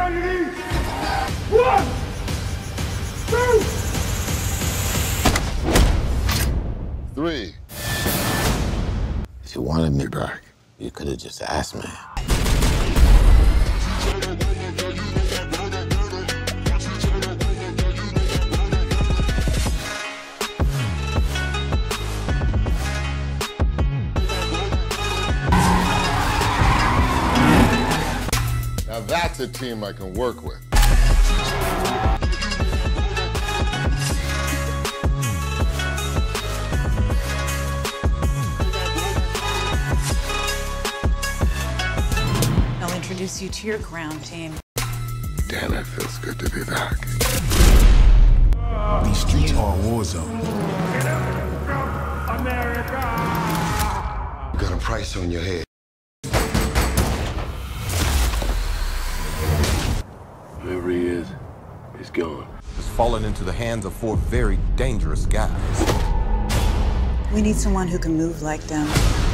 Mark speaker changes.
Speaker 1: down your knees. 1, 2, 3.
Speaker 2: If you wanted me back, you could have just asked me.
Speaker 1: Now that's a team I can work with.
Speaker 3: I'll introduce you to your ground team.
Speaker 1: Damn, it feels good to be back.
Speaker 4: These streets are a war zone.
Speaker 1: America!
Speaker 5: You got a price on your head.
Speaker 6: Whoever he is, he's gone.
Speaker 7: Has fallen into the hands of 4 very dangerous guys.
Speaker 3: We need someone who can move like them.